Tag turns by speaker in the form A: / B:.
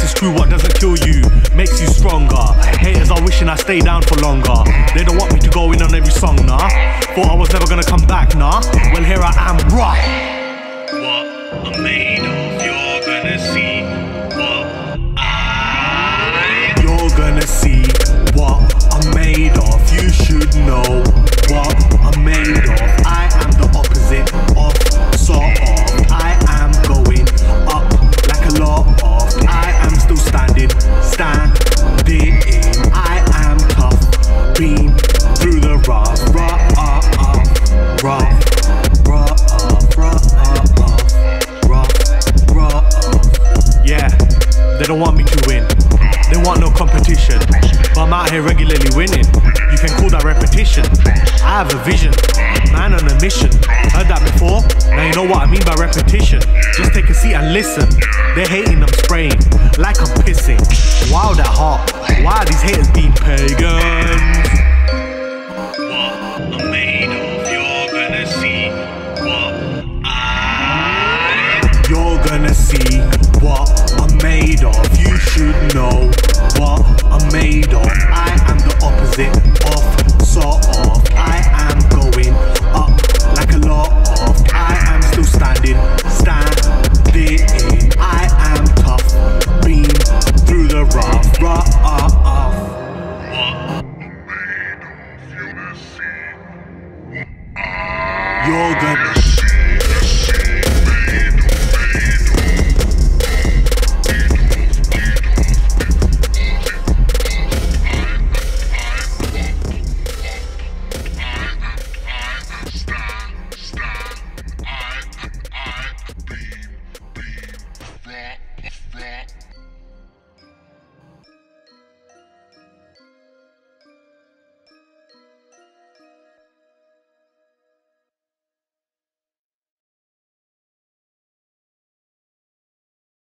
A: is true, what doesn't kill you makes you stronger. Haters are wishing I stay down for longer. They don't want me to go in on every song, nah. Thought I was never gonna come back, nah. Well, here I am, bruh.
B: What I'm made of, you're gonna see.
A: You're gonna see what I'm made of. You should know what I'm made of. I am the opposite of sort of. I am going up like a lot of. I am still standing. I am tough, been through the rough, yeah, they don't want me to win. They want no competition, but I'm out here regularly winning. You can call that repetition. I have a vision, man on a mission. Heard that before? Now you know what I mean by repetition. Just take a seat and listen. They're hating, I'm spraying like I'm pissing. Wild at heart, why are these haters being pagans?
B: What I'm made of, you're gonna see.
A: You're gonna see what I'm made of. You should know